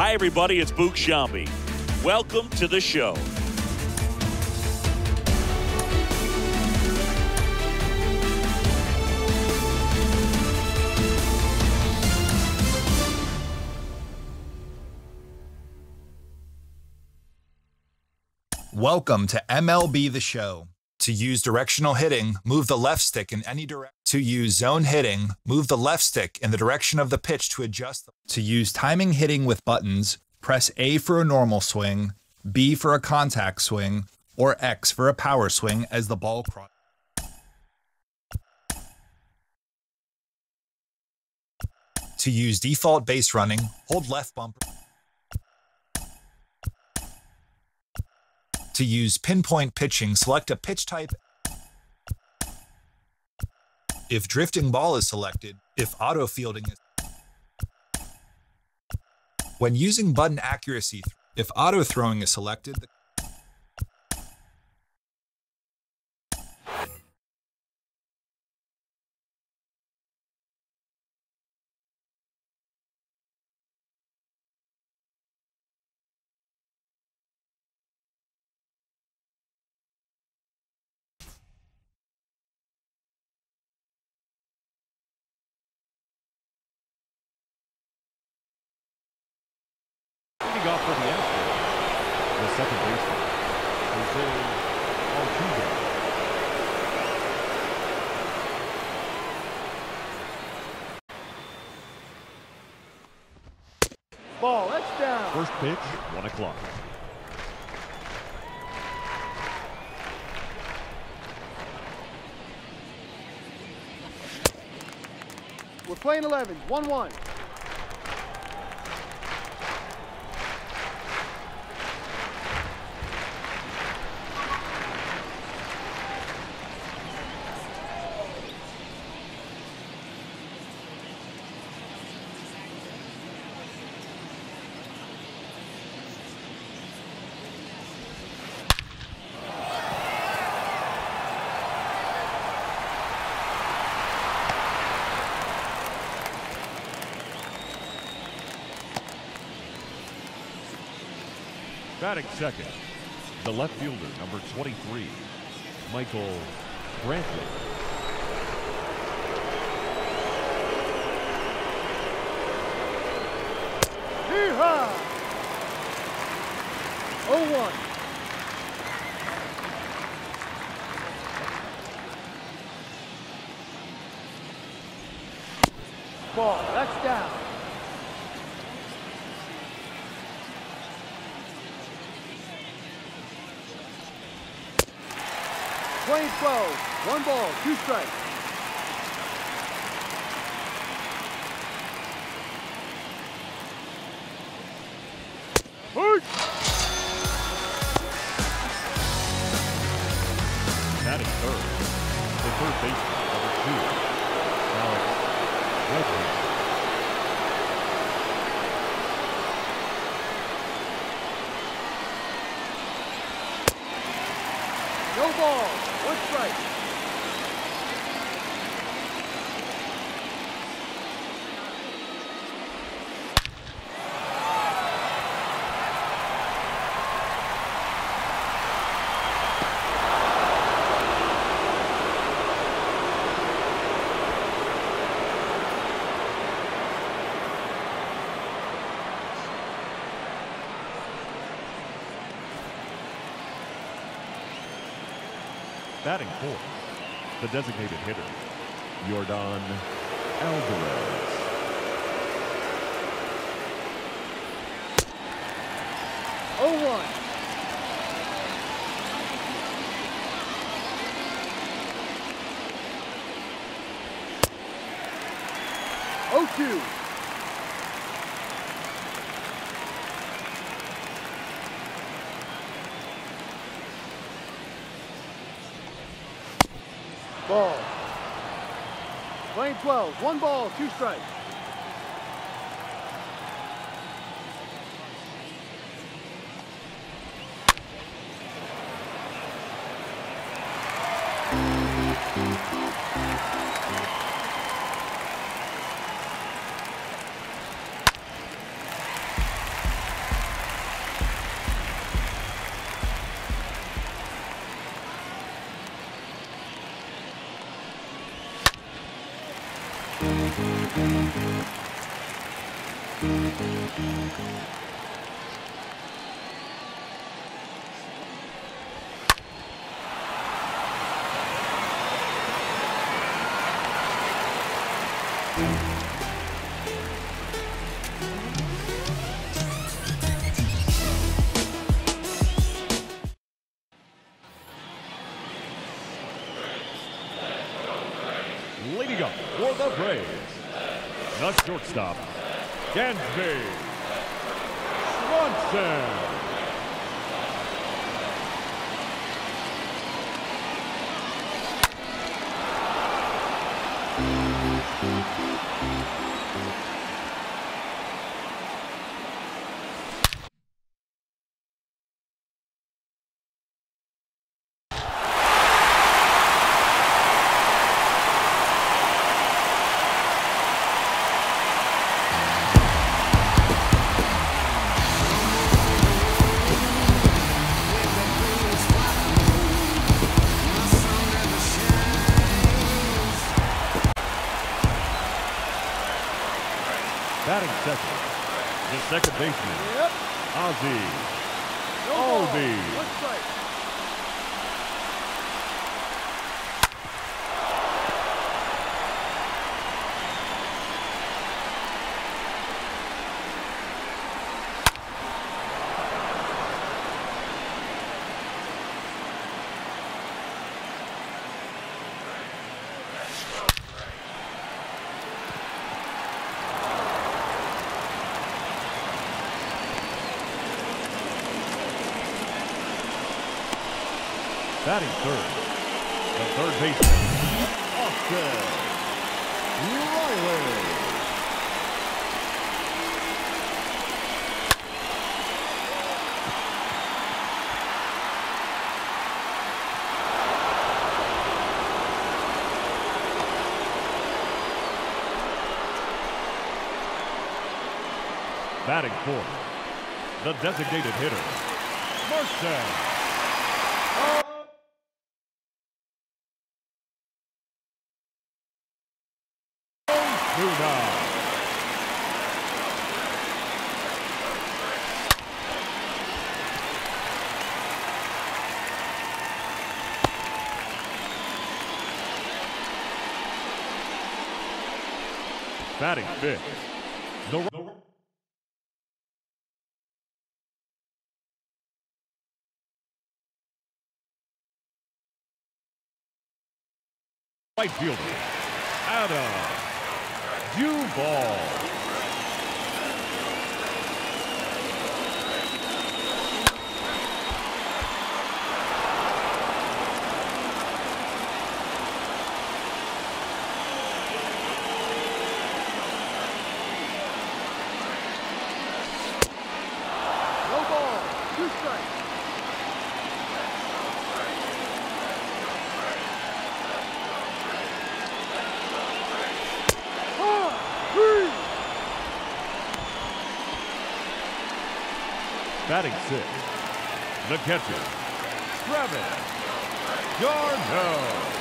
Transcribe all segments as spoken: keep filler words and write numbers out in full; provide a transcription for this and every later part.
Hi, everybody. It's Boog Sciambi. Welcome to the show. Welcome to M L B The Show. To use directional hitting, move the left stick in any direction. To use zone hitting, move the left stick in the direction of the pitch to adjust. To use timing hitting with buttons, press A for a normal swing, B for a contact swing, or X for a power swing as the ball crosses. To use default base running, hold left bumper. To use pinpoint pitching, select a pitch type. If drifting ball is selected, if auto fielding is. When using button accuracy, if auto throwing is selected, the Leading off for the Astros, the second baseman, Jose Altuve. Ball, that's down. First pitch, one o'clock. We're playing eleven, one one. Batting second, the left fielder, number twenty-three, Michael Brantley. Hee-haw! oh one. Ball, that's down. twenty twelve, one ball, two strikes. Push! Batting third, the third baseman, number two, Alex Redmond. No ball, one strike. Batting fourth, the designated hitter, Yordan Alvarez. oh one. oh two. Ball. Playing twelve, one ball, two strikes. Leading up for the Braves, the shortstop, Gansby Swanson. Batting second, the second baseman, Yep. Ozzie No ball. Albies. One strike. Batting third, the third baseman, Austin Riley. Batting fourth, the designated hitter, Marcel. Batting fifth, the right fielder, Adam Duvall. No ball. Two strikes. Batting sixth, the catcher, Travis Darno.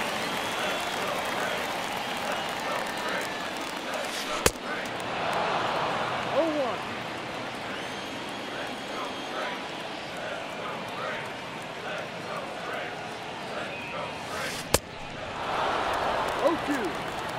Oh one. Oh two.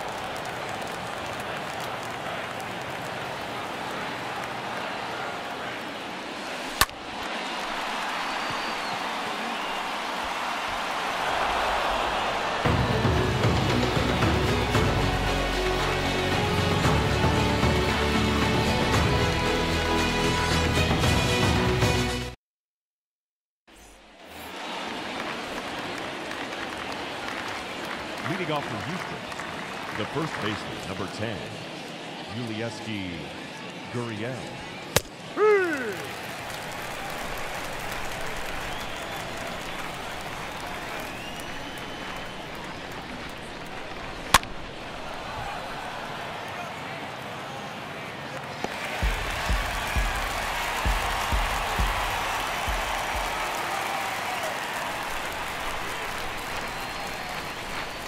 Leading off from Houston, the first baseman, number ten, Ulieski Gurriel. Hey!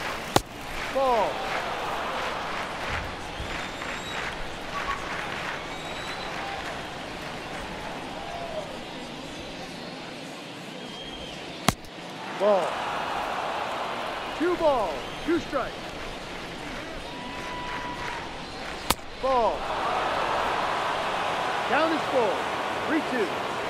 Ball. Ball. Two balls, two strikes. Ball. Count is full. three two.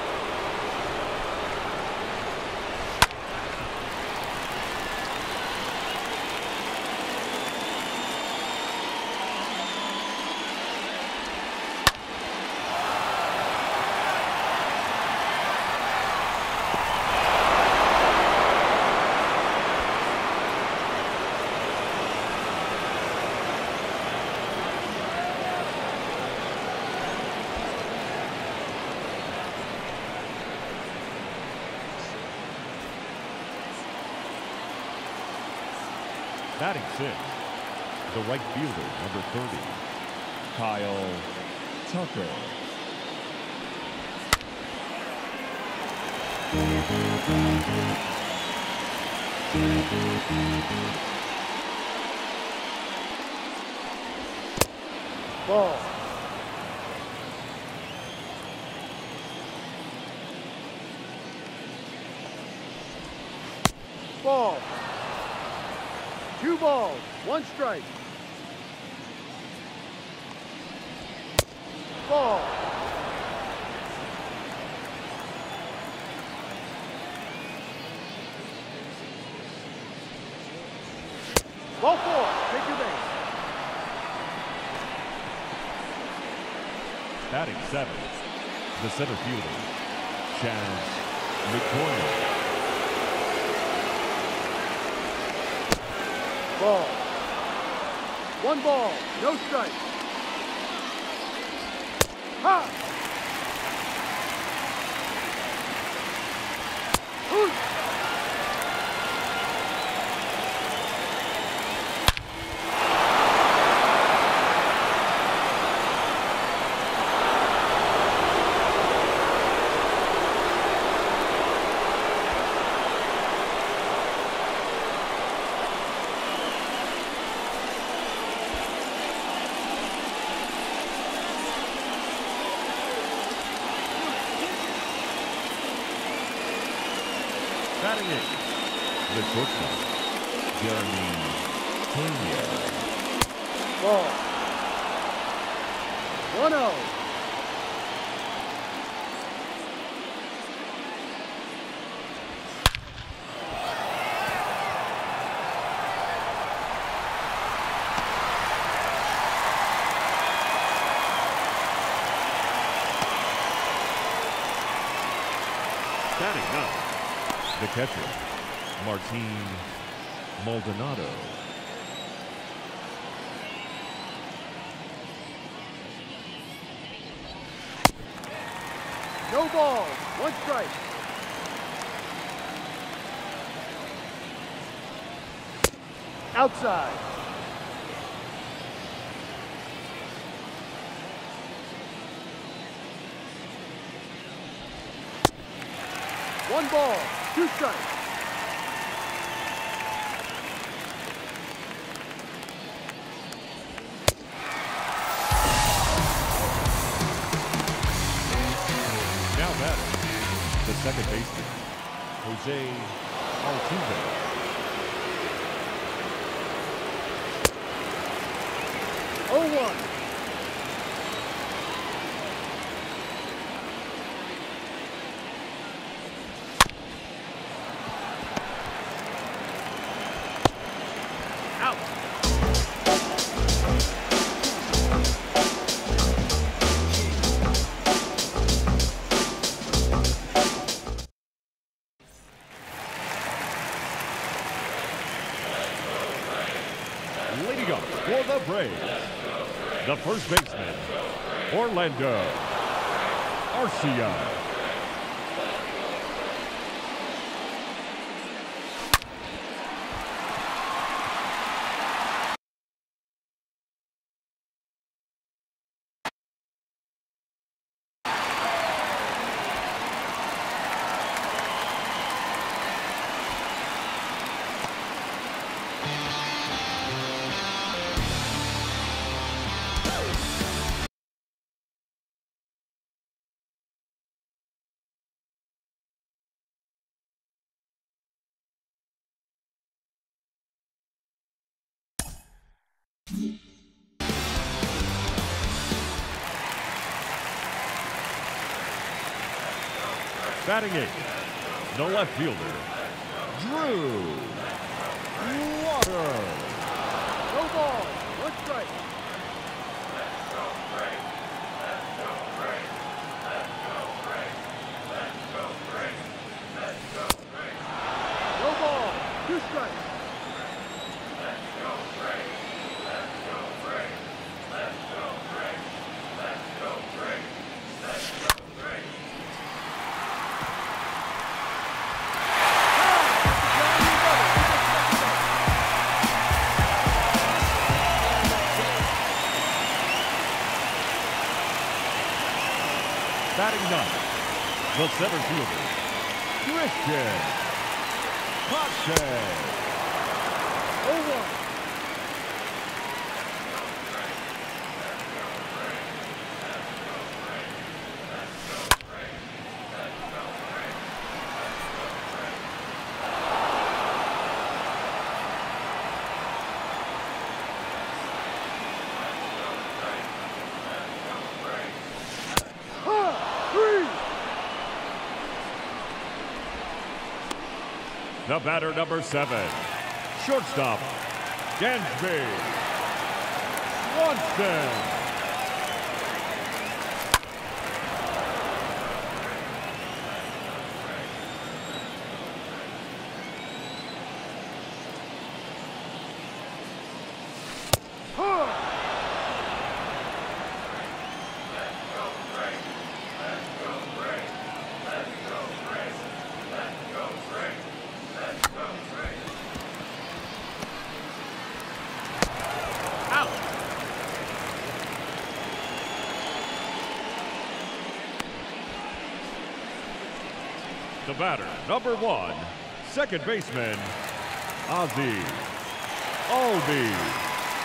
Batting six, the right fielder, number thirty, Kyle Tucker. Ball. Ball. Two balls, one strike. Ball. Ball four, take your base. Batting seven, the center fielder, Chaz McCormick. Ball. One ball, no strike. Ha! Hoot! Batting eight, the shortstop, Jeremy Pena. Ball. one oh. Batting nine, the catcher, Martin Maldonado. No balls, one strike. Outside. One ball, two strikes. Now batting, the second baseman, Jose Altuve. oh one. Leading up for the Braves, the first baseman, Orlando Arcia. Batting eighth, the left fielder, Drew Water. No ball. One strike. No ball. Two strikes. Batting ninth, the center fielder, Christian Pache. Oh one. The batter, number seven, shortstop, Dansby Swanson. The batter, number one, second baseman, Ozzy Albi.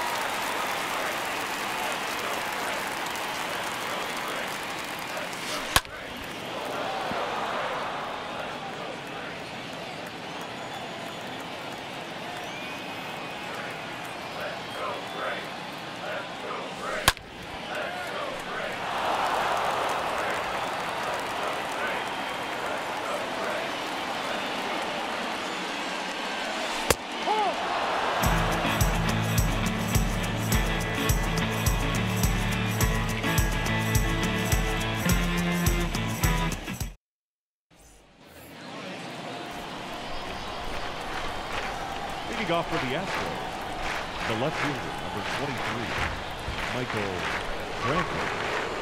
Leading off for the Astros, the left fielder, number twenty-three, Michael Franklin.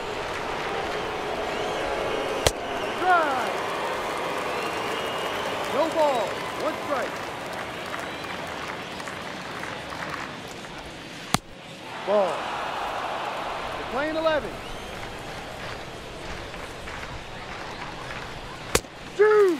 Drive. No ball. One strike. Ball. They're playing eleven. Two.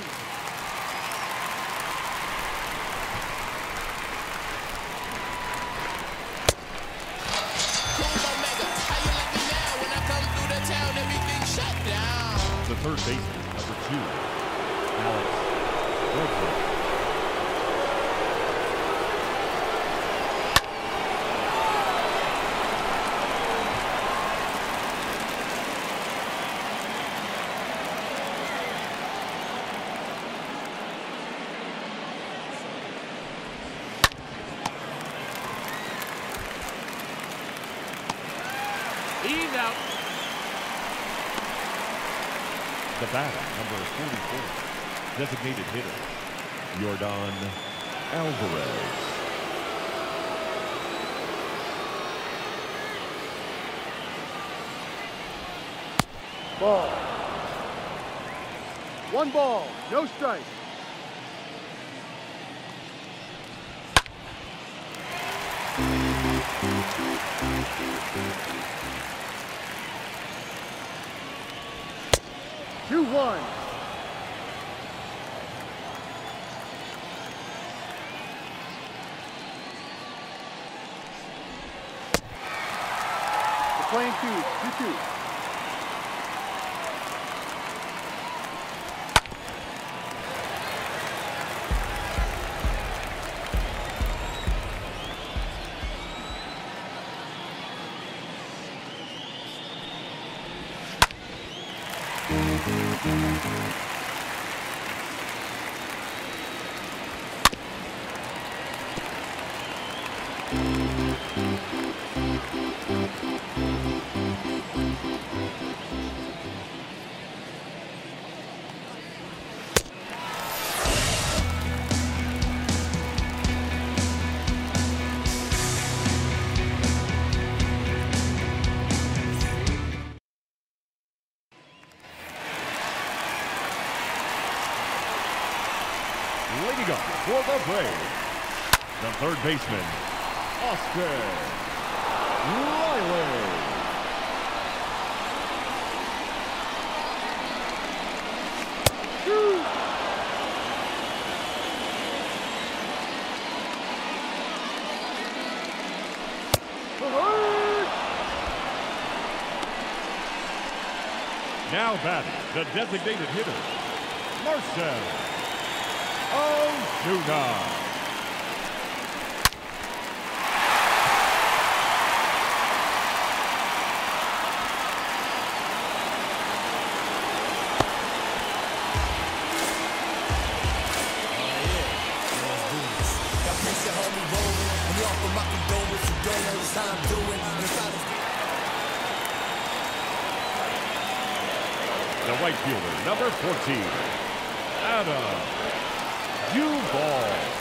The third baseman, number two, Alex Redford. He's out. The batter, number forty-four, designated hitter, Yordan Alvarez. Ball. One ball. No strike. Two one. We're playing two, two two. Leading up for the Braves, the third baseman, Austin Riley. Now batting, the designated hitter, Marcel Ozuna. The right fielder, number fourteen, Adam Duvall.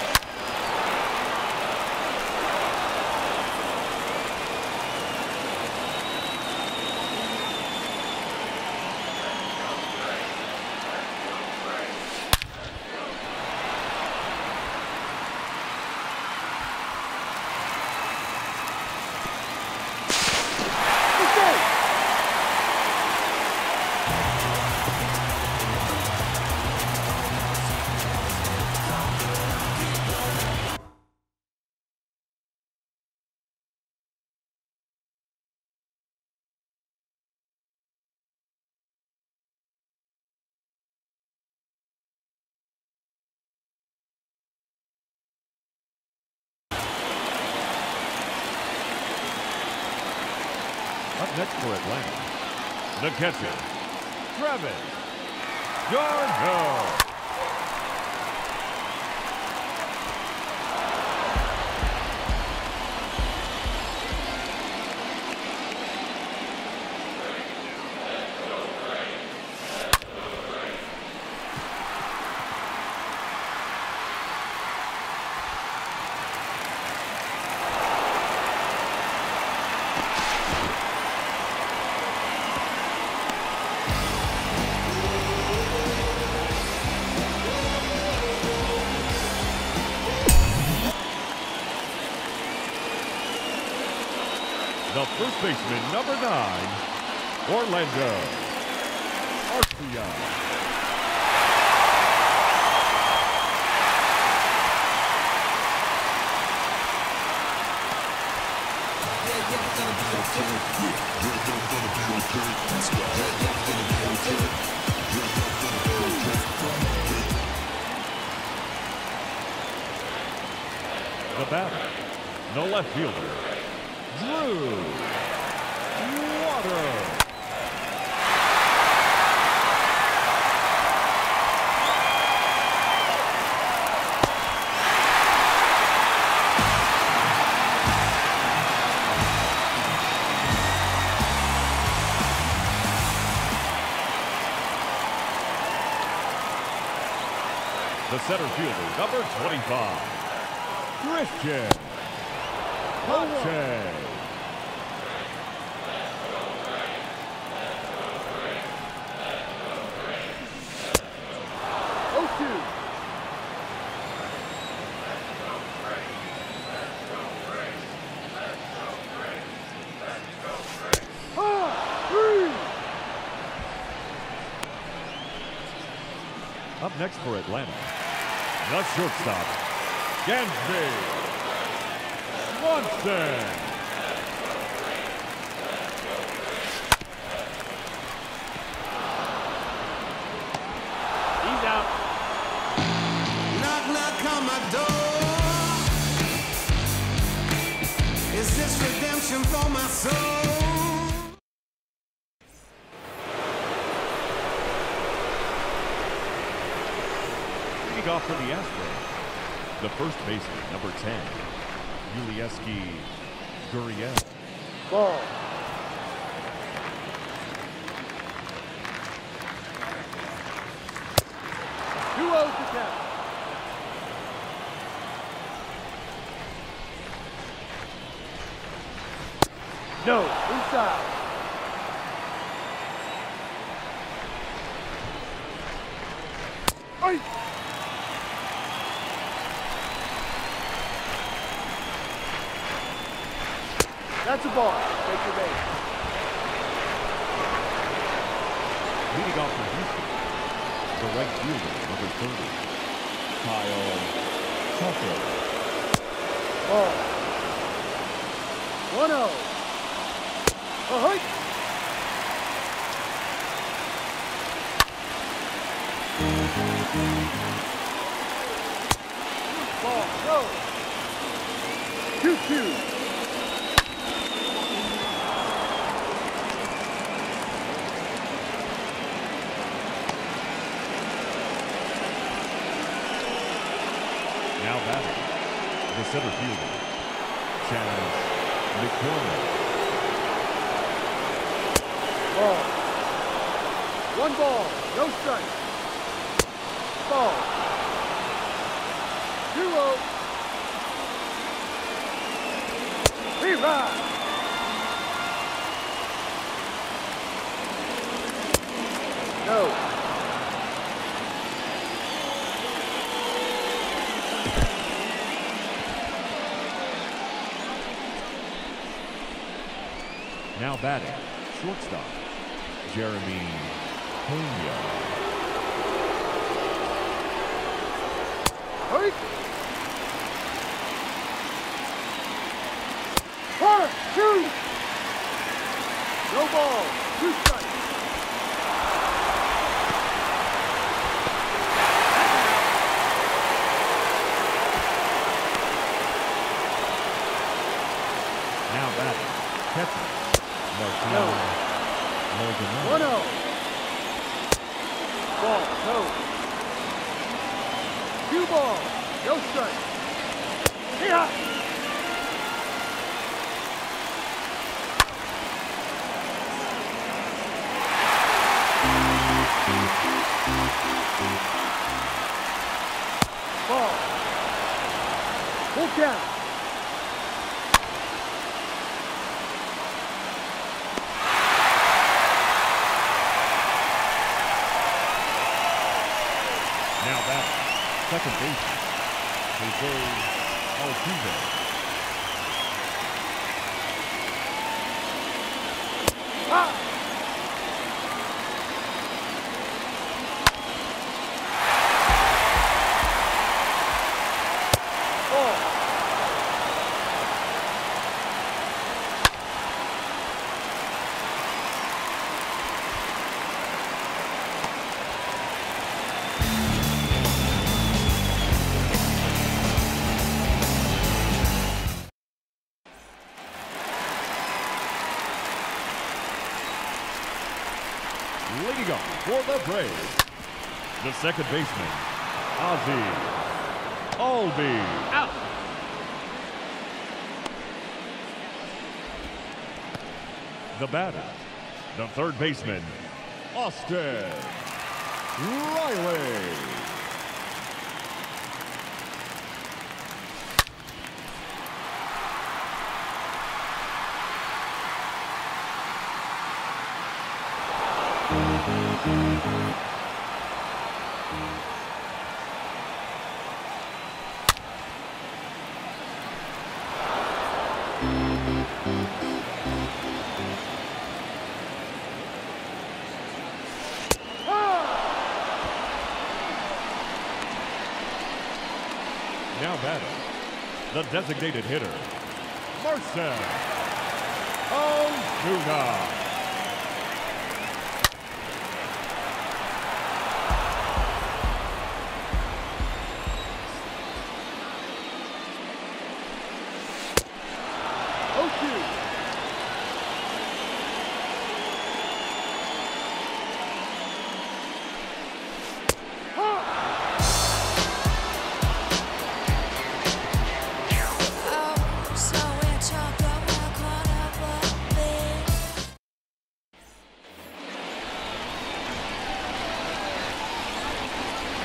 Up next for Atlanta, the catcher, Travis d'Arnaud. The first baseman, number nine, Orlando Arcia. The batter, the left fielder, Drew Water. The center fielder, number twenty-five, Christian Pache. Up next for Atlanta, the shortstop, Dansby Swanson. He's out. Knock, knock on my door. Is this redemption for my soul? Off for the Astros, the first baseman, number ten, Ulieski Gurriel. Ball. two oh to count. No, inside. Right. That's a ball. Take your base. Leading off for Houston, the right fielder, number thirty, Kyle Tucker. Ball. one oh. Ahoy! Ball, go! two two. Now batting, the center fielder, Chaz McCormick. Ball. One ball, no strike. Ball. two oh. Rerun. No. Now batting, shortstop, Jeremy Pena. Hurry! One, two! No ball, two strikes. Now batting, catcher, Martin No. Maldonado. one oh. Ball, no. Two balls, no strike. Yeah. Ball. Full count. Now batting, second baseman, Jose Altuve. Ah. Ball. Leading off for the Braves, the second baseman, Ozzie Albies. Out. The batter, the third baseman, Austin Riley. Now batting, the designated hitter, Marcell Ozuna. oh two.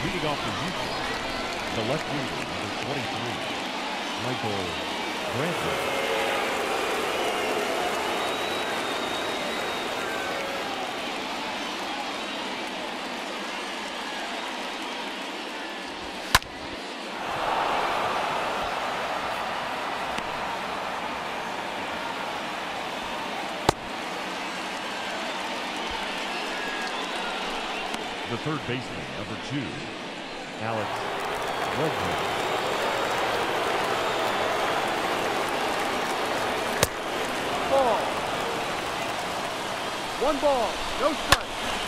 Leading off the Houston, the left fielder, number twenty-three, Michael Brantley. The third baseman, number two, Alex Redmond. Ball. One ball, no strike.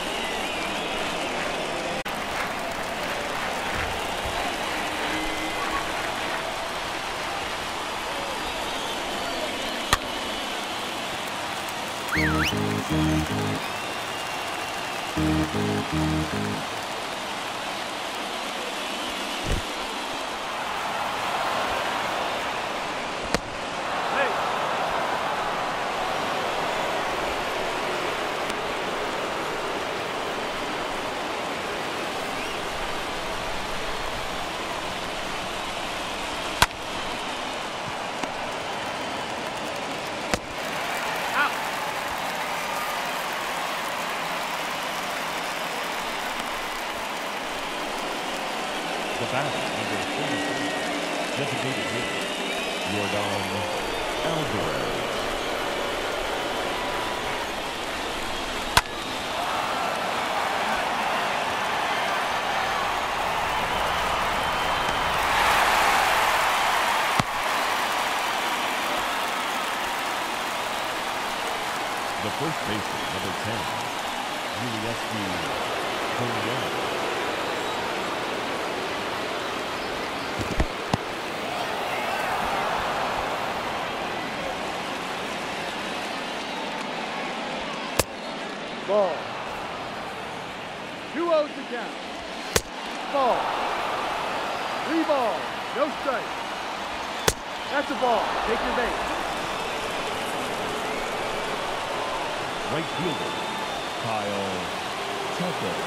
The batter, number forty-three, designated hitter, Yordan Alvarez. The first baseman, number ten, Julius Ball. Two O's to count. Ball. Three balls, no strike. That's a ball. Take your base. right fielder, Kyle Tucker.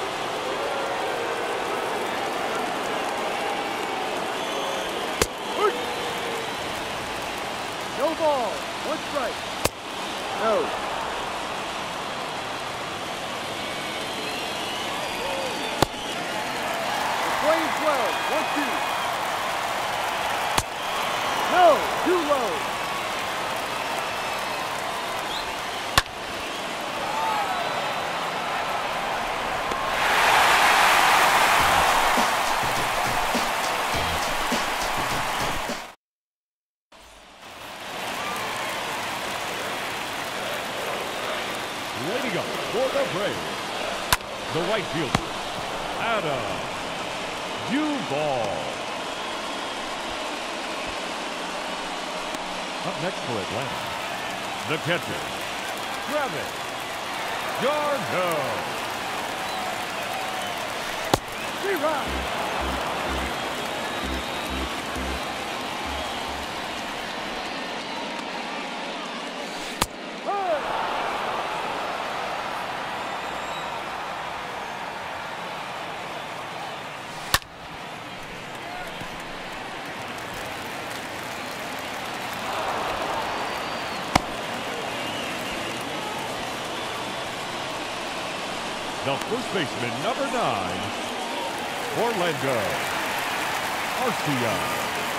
No ball. One strike. No. Playing twelve. One, two. No. Too low. Leading up for the Braves, the right fielder, Adam Duvall. Up next for Atlanta, the catcher, Travis d'Arnaud. Three-run. The first baseman, number nine, Orlando Arcia.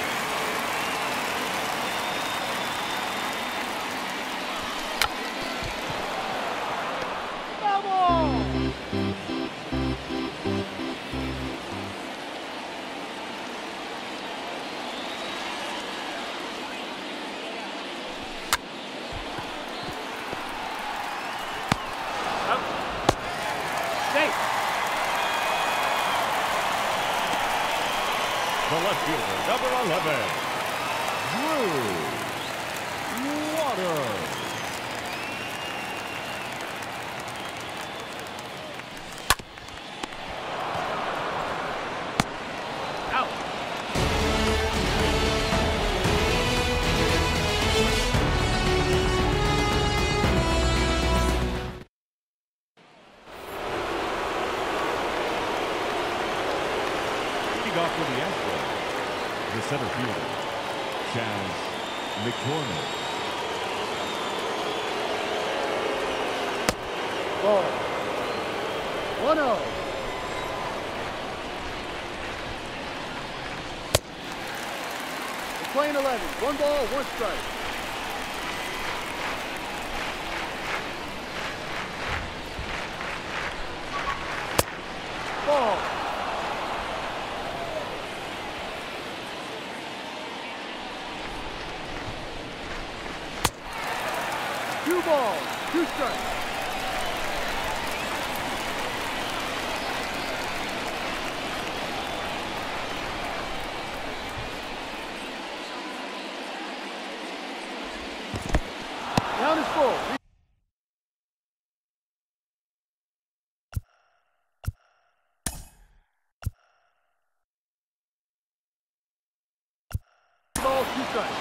The left fielder, number eleven, Drew Waters. Out. For the Astros, the center fielder, Chaz McCormick. Ball. one oh. We're playing eleven. One ball, one strike. Ball. Two balls, two strikes. Count is full. Ball, two strikes.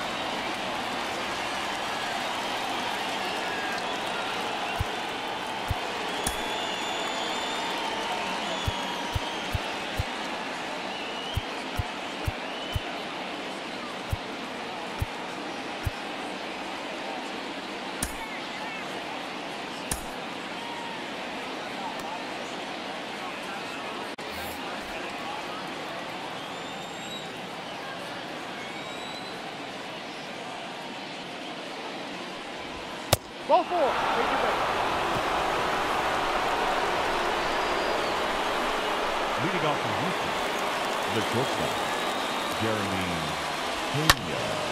Ball four. Take your base. Leading off from Houston, the shortstop, Jeremy Pena.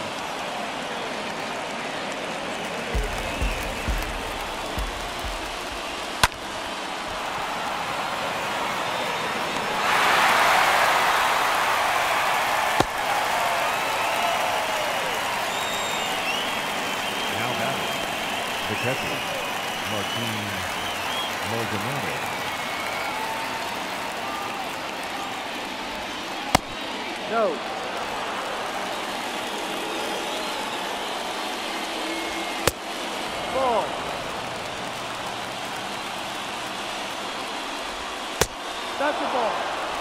Now batting, the catcher, Martin Maldonado. No. Ball. That's a ball.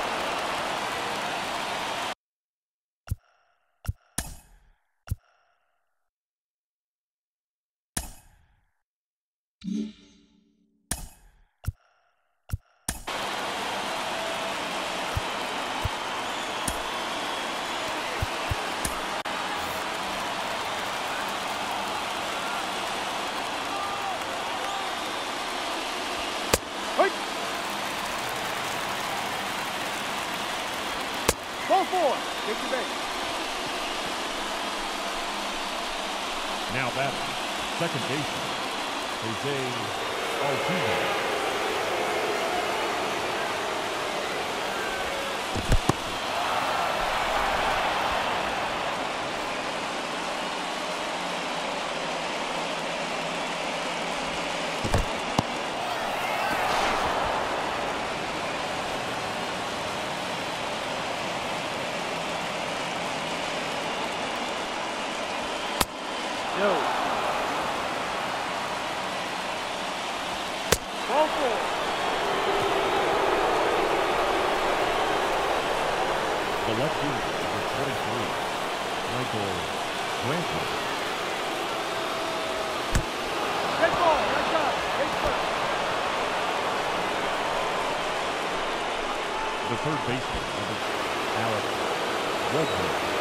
Right. Ball four. Take your base. Now batting, second baseman, Jose Altuve. No. Ball four. The left fielder, number twenty-three, Michael Brantley. Dead ball. Right side. Base first. The third baseman, number Alex Redford.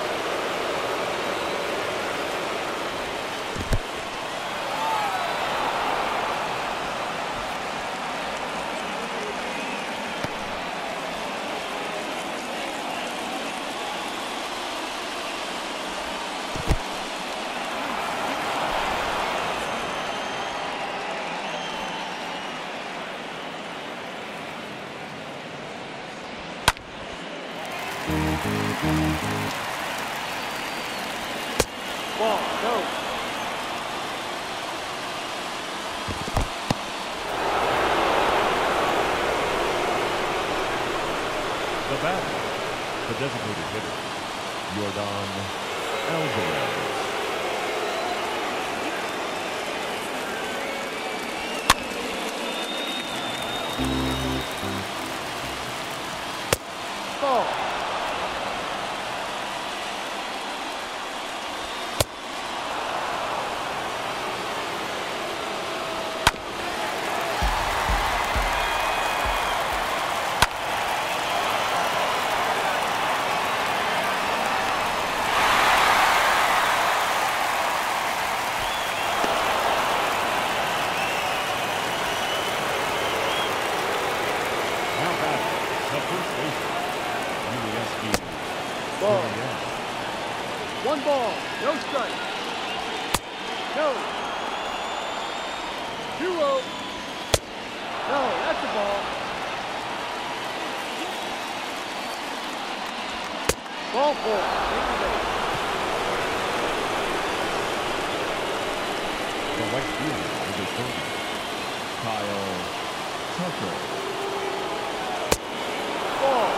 Ball. No. The batter, the designated hitter, Yordan Alvarez. Ball. One ball, no strike. No. Two oh. No, that's a ball. Ball four. The right fielder, number thirty, Kyle Tucker. Ball.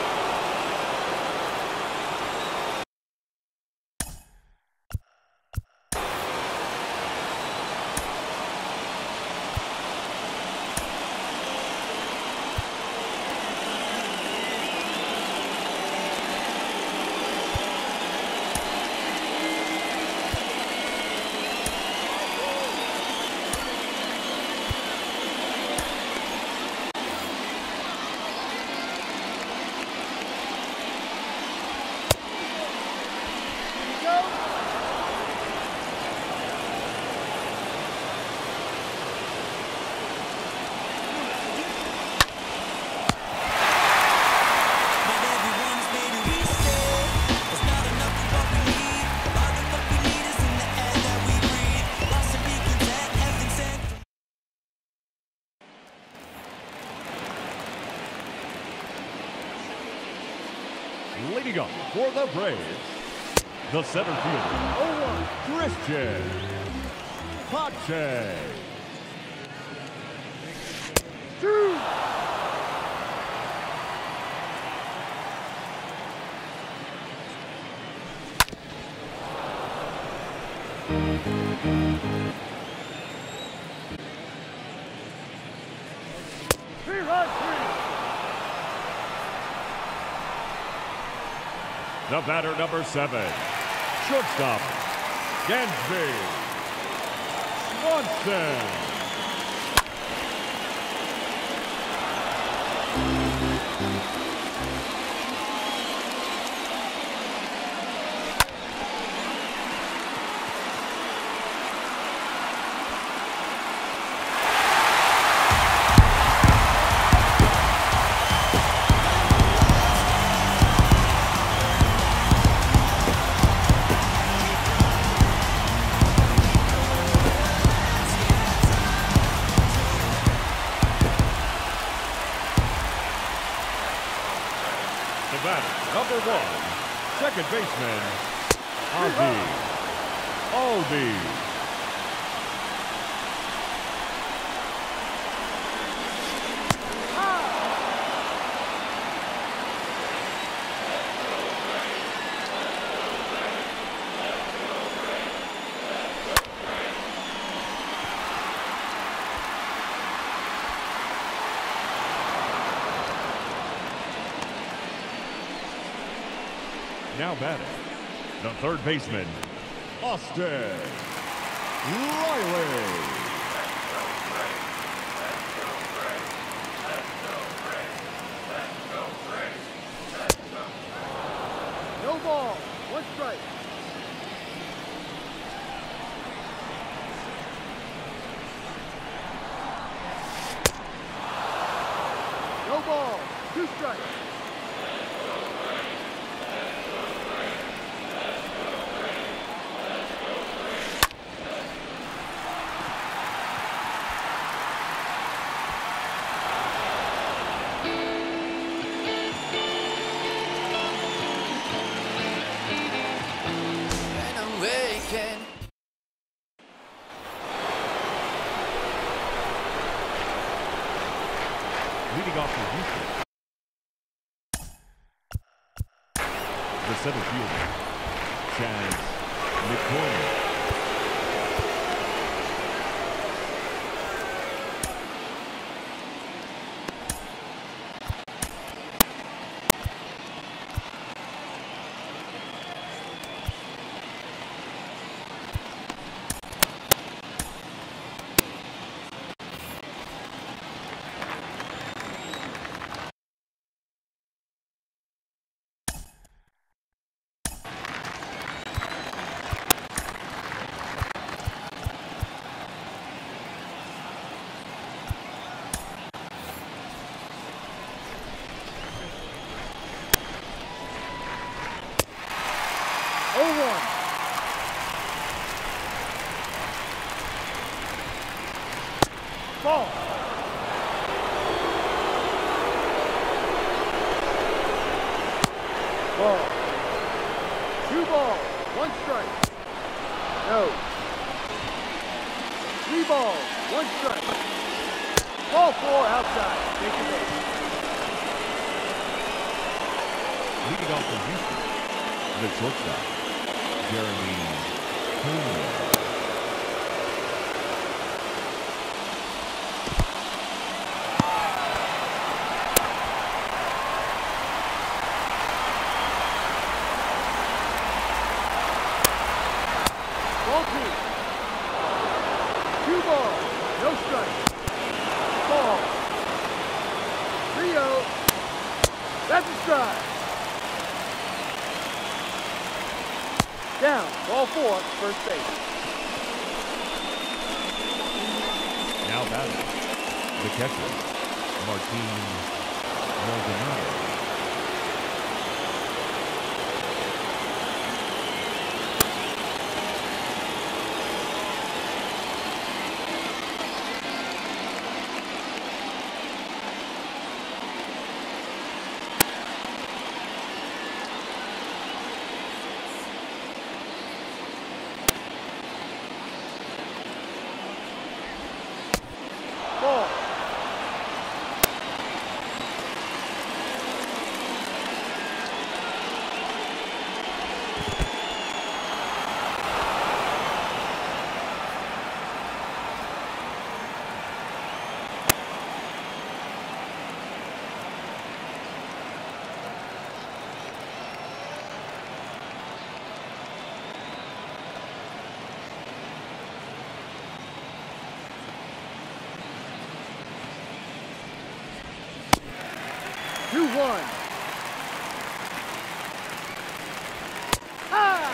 Leading up for the Braves, the center fielder, oh one. Christian Pache. Two. Three run three. The batter, number seven, shortstop, Gansby Swanson. The batter, number one, second baseman, Ozzy Aldi. Now batting, the third baseman, Austin Riley. No ball, one strike. No ball, two strikes. Leading off for Houston, the center fielder, Chaz McCoy. oh one. Ball. Two balls, one strike. No. Three balls, one strike. Ball four outside. Take the base. Leading off from Houston, the shortstop, Jeremy Coon. Ball two. Two balls, no strike. Ball. three oh. That's a strike. Down, ball four, first base. Now batting, the catcher, Martin Maldonado. Ball. two one. Ah!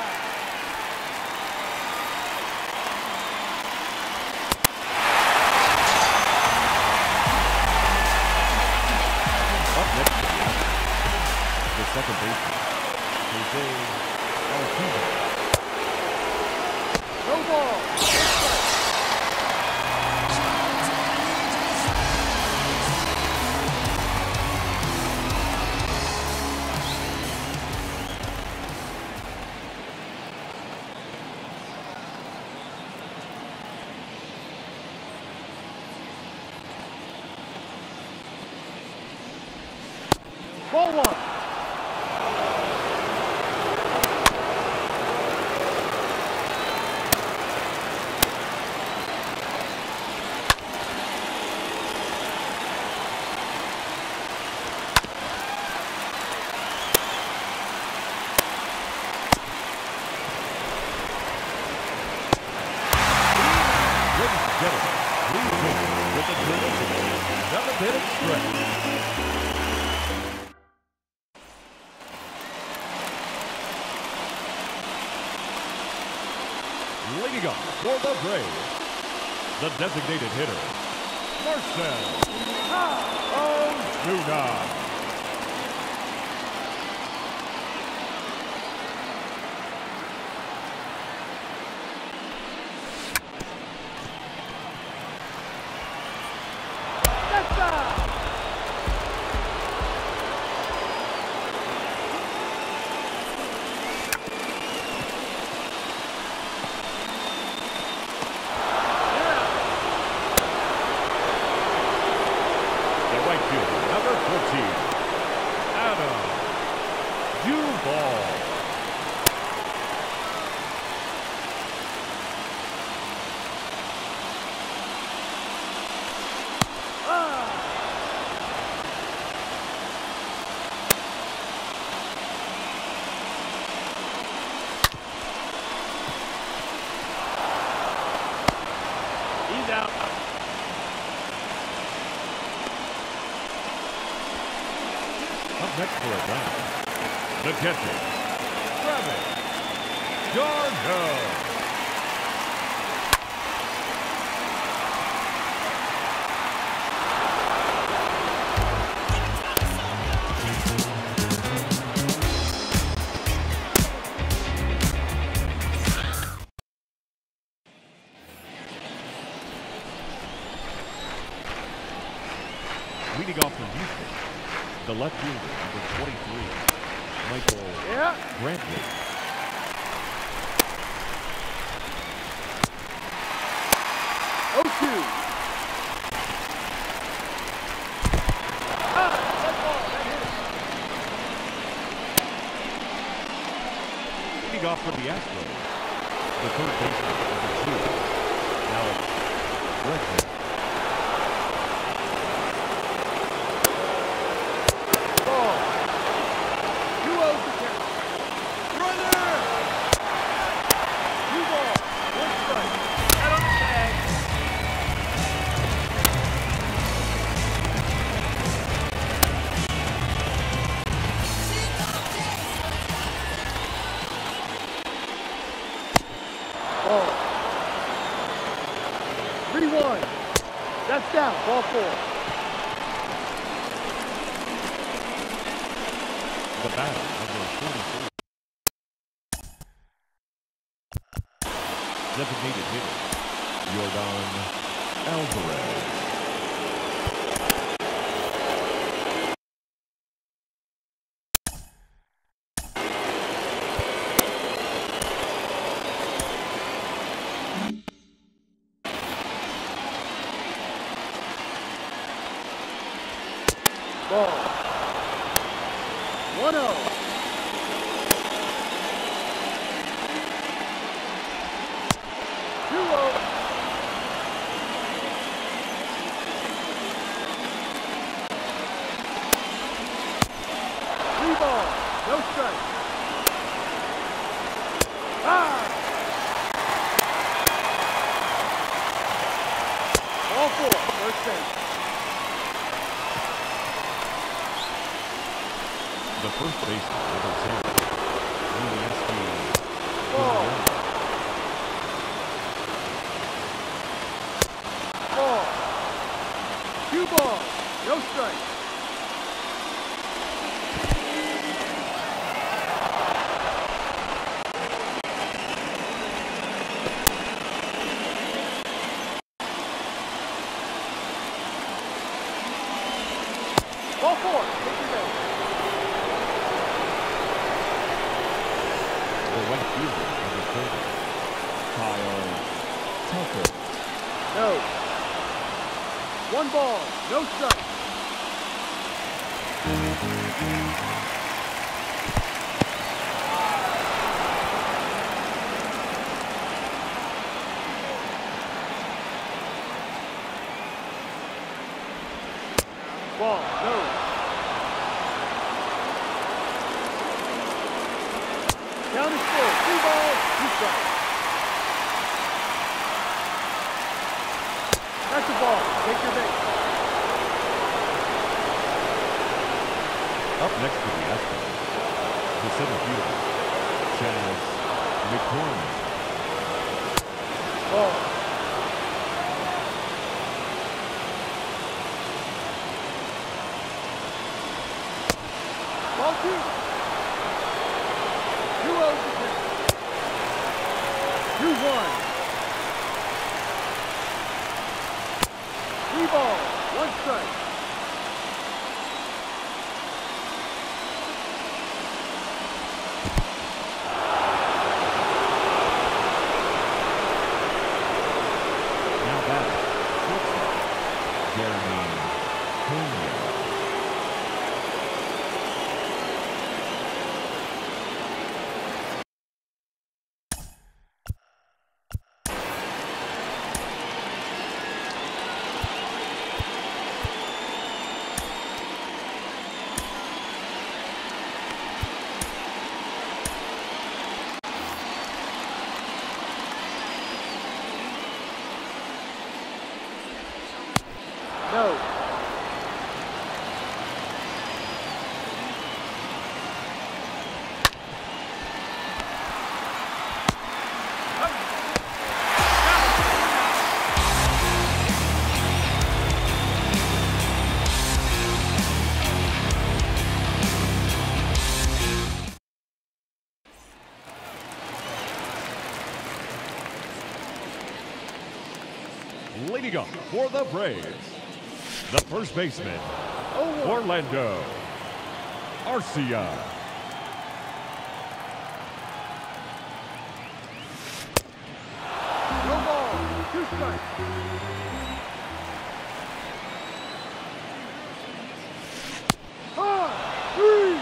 Up next to the out, the second baseman, Jose Altuve. No ball. No strike. Ball one. Ladies and gentlemen, please welcome with the traditional seventh inning stretch. Leading off for the Braves, the designated hitter, Marcel Ozuna. That's out. Right fielder, number fourteen, Adam Duvall. He's out. Up next for Atlanta, the catcher, Travis d'Arnaud. Leading off from Houston, the left fielder, number twenty-three, Michael Yeah. Brantley. oh two. Ah, that ball, that hit. Leading off for the Astros, the third baseman, number two, Alex Bregman. Ball. Two oh to count. Runner! Two ball, one strike. Out on the tag. Ball. three one. That's down. Ball four. The batter, number forty-four. Designated hitter, Yordan Alvarez. Ball. one oh. two oh. Three ball. No strike. Ah! Ball four. First base. The first baseman, number ten, Yulievsky. Ball. Ball. Two balls. No strike. Ball four. Take your base. The right fielder, number thirty, Kyle Tucker. No. One ball. No strike. Ball. No. Count is full. Three balls. Two strikes. That's a ball. Take your base. Up next to the Astros, the center fielder, Chaz McCormick. Ball. Ball two. Two oh to count. Two one. Three balls. One strike. Now back, shortstop, Jeremy Pena. No. Leading up for the Braves, the first baseman, oh one. Orlando Arcia. strike. High, three.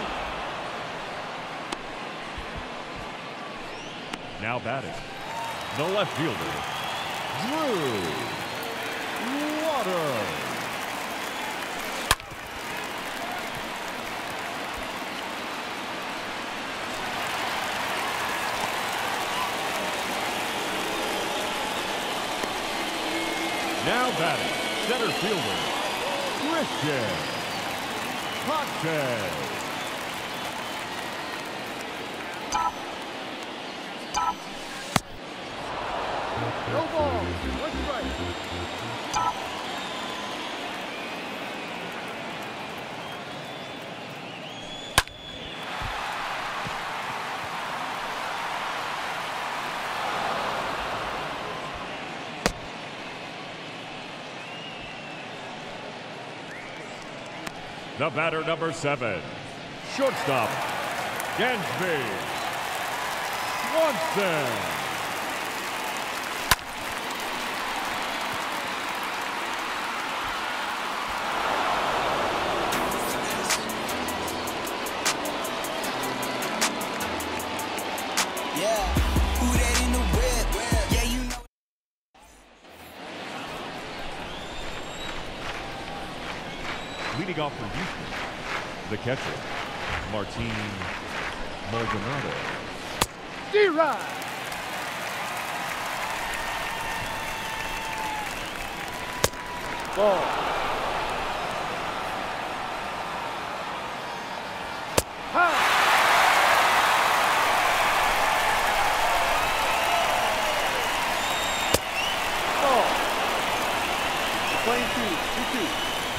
Now batting, the left fielder, Drew Waters. Now batting, center fielder, Christian Sanchez. No ball, one strike. The batter, number seven, shortstop, Gansby Swanson. Yeah, who that in the whip? Yeah, you know. Leading off for Houston, the catcher, Martin Maldonado. D-Ride. Ball. High. Ball. Playing two, two, two.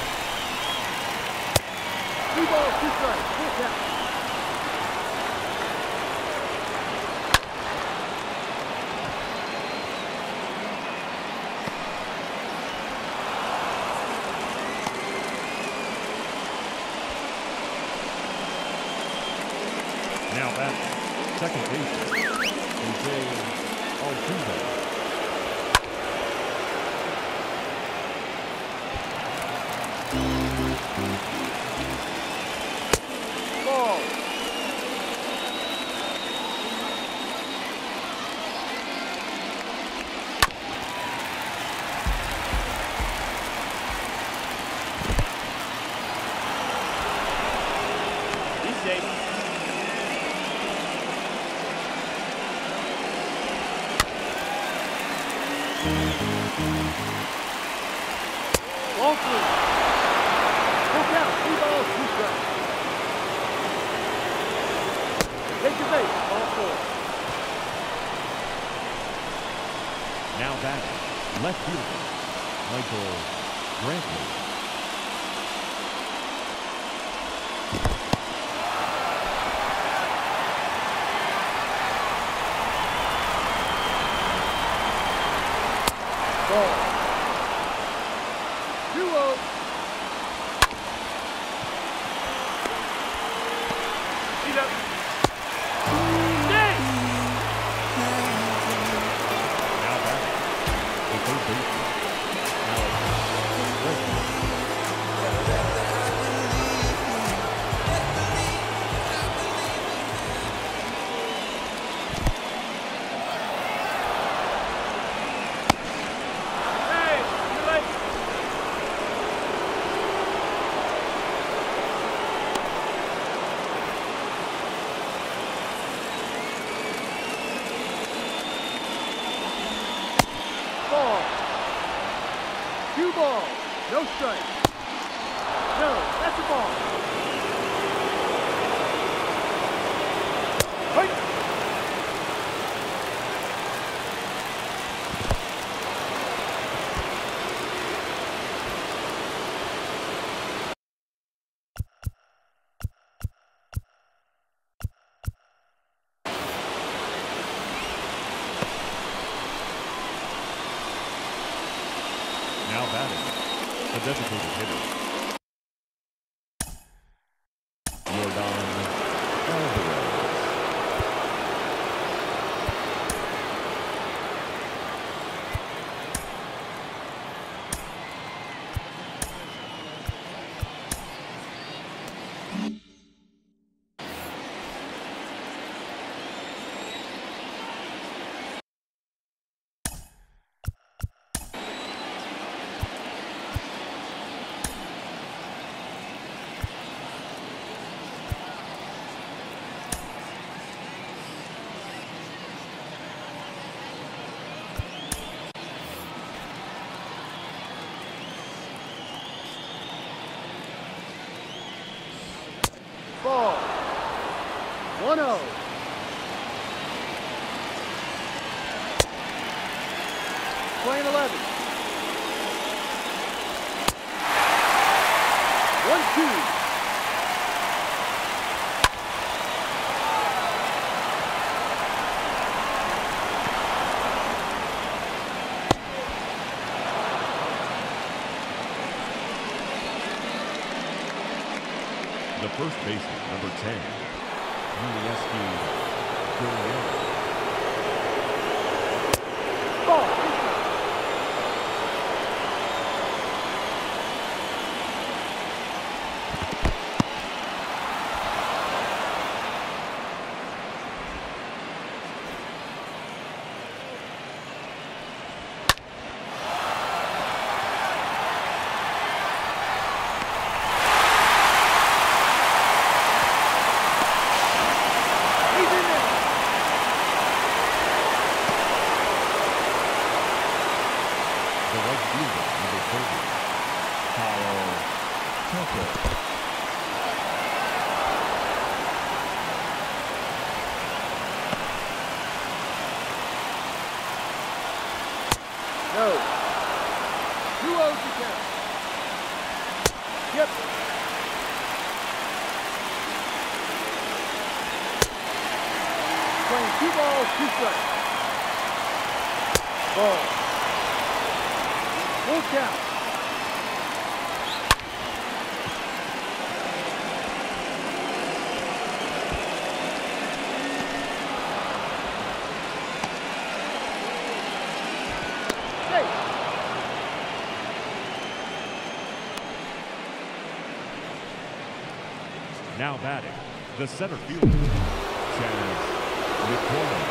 Two balls, two strikes, full count. Now back, second baseman, Jose Altuve. Ball. He's safe. Ball three. Full count, three balls, two strikes. Take your base, ball four. Now back, left fielder, Michael Brantley. Ball. two oh. Heat up. Dang! Now back, the third baseman, Alex Bregman. Hey, you late. Ball. Two balls, no strike. No, that's a ball. Wait. Now batting, the designated hitter, Jordan Alvarez. one oh. Playing eleven. one two. The first baseman, number ten, Ulieski. Ball. No. two oh to count. Yep. Playing two balls, two strikes. Ball. Full count. Now batting, the center fielder, Chaz McCormick.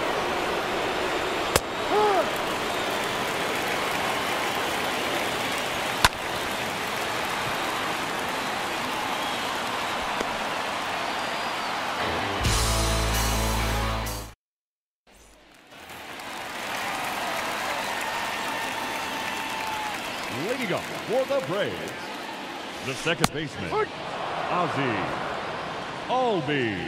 Leading up for the Braves, the second baseman, Ozzie Albi.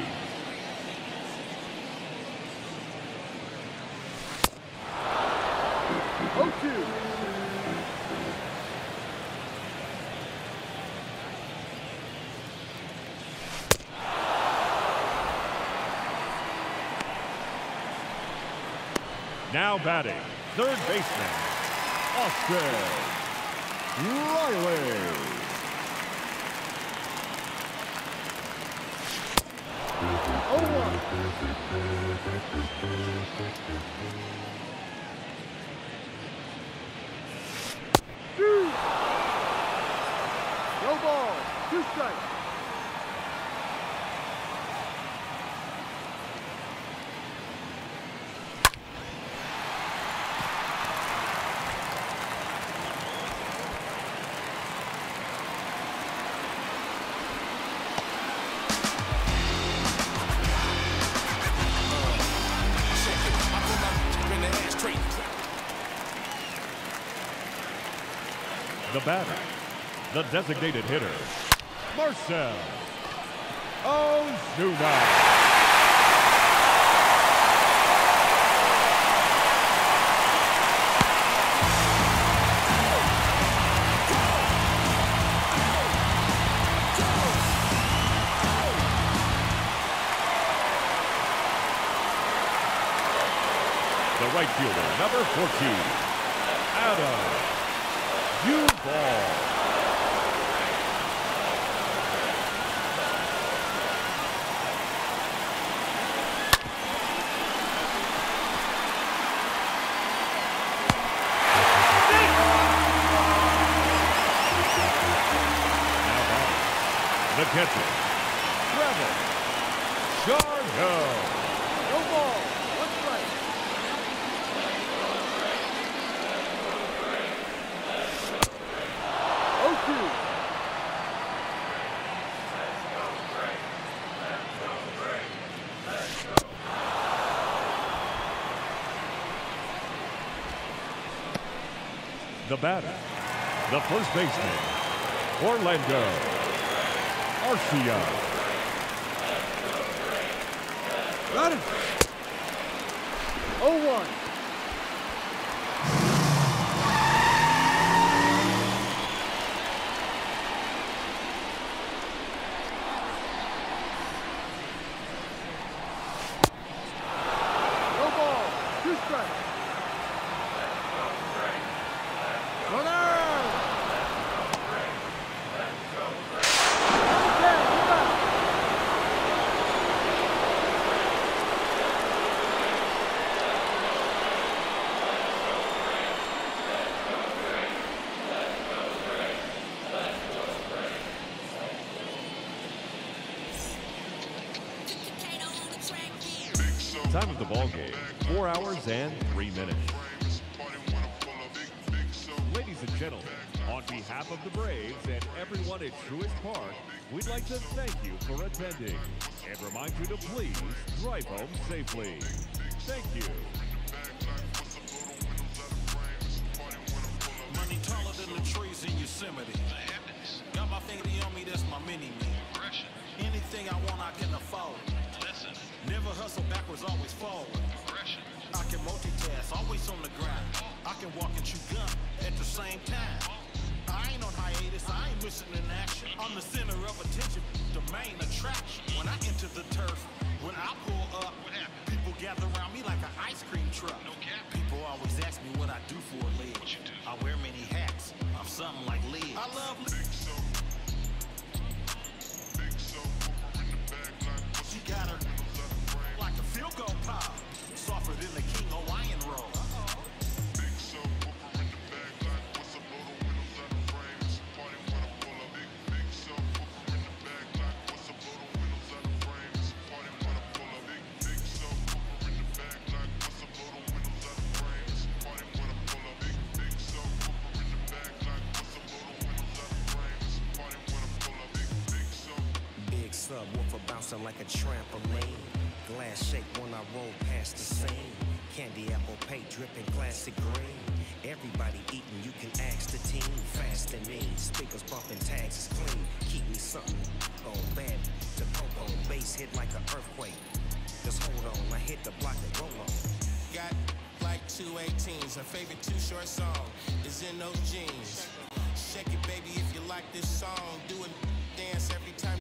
oh two. Now batting, third baseman, Austin Riley. oh one. Two. No ball. Two strikes. The batter, the designated hitter, Marcell Ozuna. The right fielder, number fourteen, Adam Duvall. The catcher, Travis Chardot. No ball. One strike. oh two. The batter, the first baseman, Orlando Arcia. Got him. oh one. No ball. Two strikes. Runner. Time of the ball game, four hours and three minutes. Ladies and gentlemen, on behalf of the Braves and everyone at Truist Park, we'd like to thank you for attending and remind you to please drive home safely. Thank you. Money taller than the trees in Yosemite. Got my finger on me, that's my mini-me. Anything I want, I can afford. Never hustle backwards, always forward. I can multitask, always on the grind. I can walk and chew gum at the same time. I ain't on hiatus, I ain't missing in action. I'm the center of attention, the main attraction. When I enter the turf, when I pull up, people gather around me like an ice cream truck. People always ask me what I do for a living. I wear many hats, I'm something like Liz. I love Liz. She got her like a field goal pop, softer than the King Hawaiian roll. Big subwoofer in the bag like what's up, blow the windows out the frames. Party when I pull up. Big, big subwoofer in the bag like what's up, blow the windows out the frames. Party when I pull up. Big, big subwoofer in the bag like what's up, blow the windows out the frames. Party when I pull up. Big, big subwoofer in the bag like what's up, blow the windows out the frames. Party when I pull up. Big, big sub. Big subwoofer bouncing like a trampoline. Glass shake when I roll past the scene. Candy apple paint dripping classic green. Everybody eating, you can ask the team. Fast and mean, speakers bumping, tags is clean. Keep me something on bad. The popo bass hit like an earthquake. Just hold on, I hit the block and roll on. Got like two eighteens. Her favorite Too Short song is In Those Jeans. Shake it, baby, if you like this song. Do it, dance every time